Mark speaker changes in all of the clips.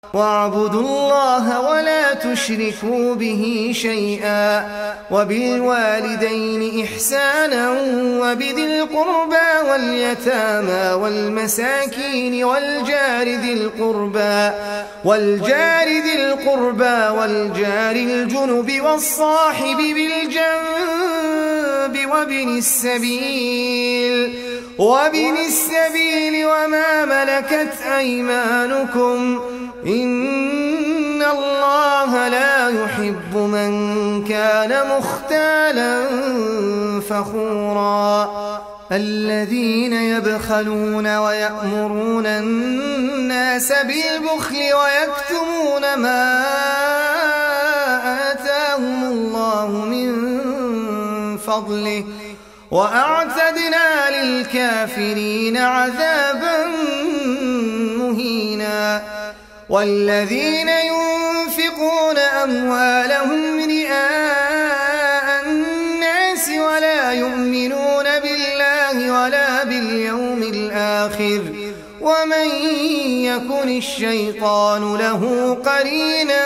Speaker 1: واعبدوا الله ولا تشركوا به شيئا وبالوالدين إحسانا وبذي القربى واليتامى والمساكين والجار ذي القربى والجار الجنب والصاحب بالجنب وابن السبيل وما ملكت أيمانكم إن الله لا يحب من كان مختالا فخورا الذين يبخلون ويأمرون الناس بالبخل ويكتمون ما آتاهم الله من فضله وأعتدنا للكافرين عذابا مهينا والذين ينفقون أموالهم رئاء الناس ولا يؤمنون بالله ولا باليوم الآخر ومن يكن الشيطان له قرينا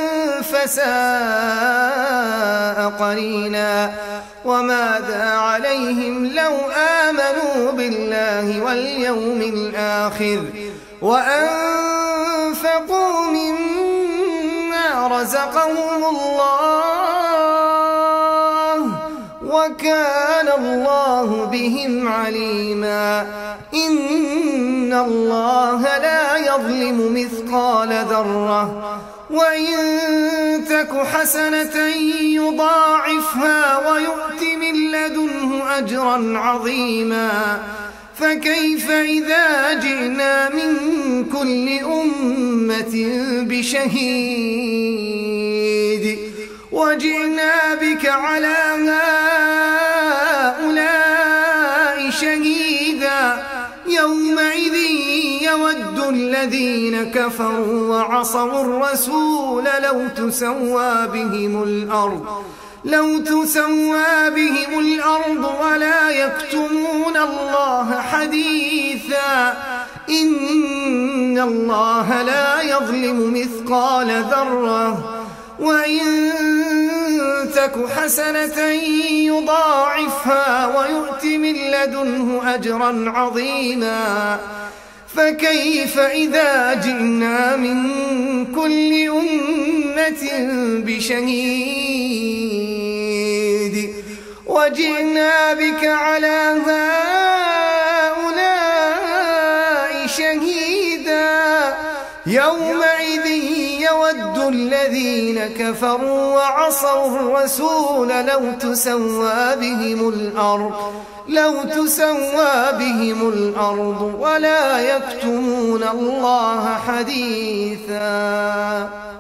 Speaker 1: فساء قرينا وماذا عليهم لو آمنوا بالله واليوم الآخر وأنفقوا مما رزقهم الله وكان الله بهم عليما إن الله لا يظلم مثقال ذرة وإن تك حسنة يضاعفها ويؤت من لدنه أجرا عظيما فكيف إذا جئنا من كل أمة بشهيد وجئنا بك على هؤلاء شهيدا يومئذ يود الذين كفروا وعصوا الرسول لو تسوى بهم الأرض ولا يكتمون الله حديثا إن الله لا يظلم مثقال ذرة وإن تك حسنة يضاعفها ويؤت من لدنه أجرا عظيما فكيف إذا جئنا من كل أمة بشهيد وجئنا بك على هؤلاء شهيدا يومئذ يود الذين كفروا وعصوا الرسول لو تسوى بهم الأرض ولا يكتمون الله حديثا.